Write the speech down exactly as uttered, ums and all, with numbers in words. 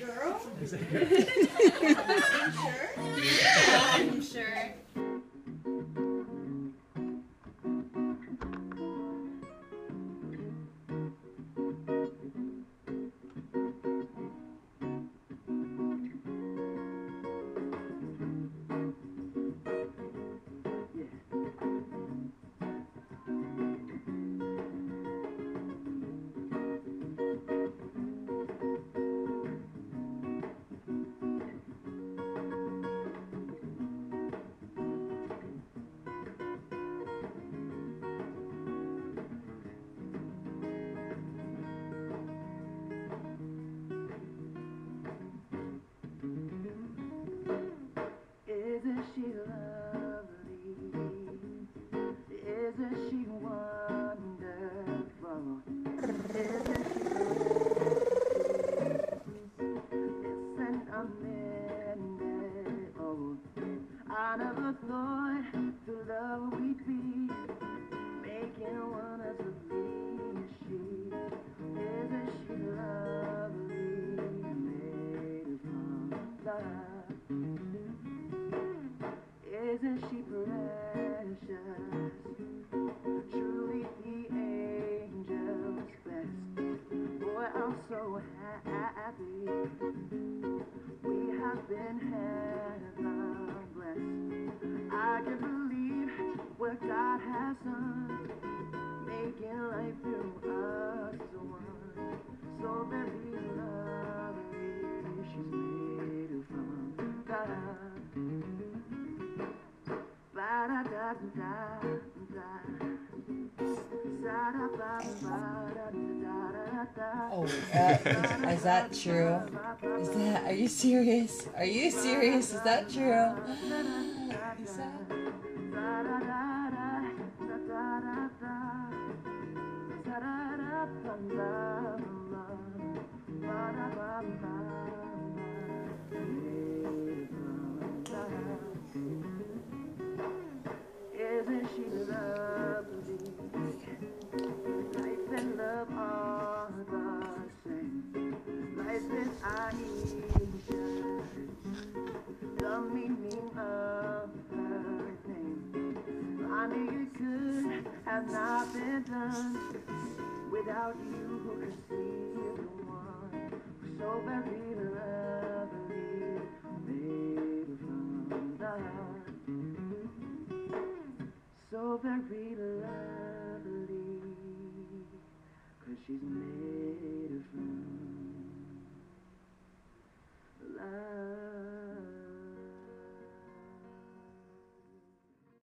girl? Is it I'm sure. I'm sure. Isn't she lovely? Isn't she wonderful? Isn't she Isn't a minute old? I never thought the love we'd be making one as a she. Isn't she lovely? Made from love. Isn't she precious? Truly the angel's best. Boy, I'm so happy. We have been heaven blessed. I can believe what God has done, making life through us one. So very lovely, she's made from God. Oh, uh, is that true? Is that? Are you serious? Are you serious? Is that true? Is that? Isn't she lovely? Life and love are the same. Life is Anaiya, the meaning of her name. I knew it could have not been done without you who could see the one so very lovely, made from love. So very lovely, 'cause she's made from love.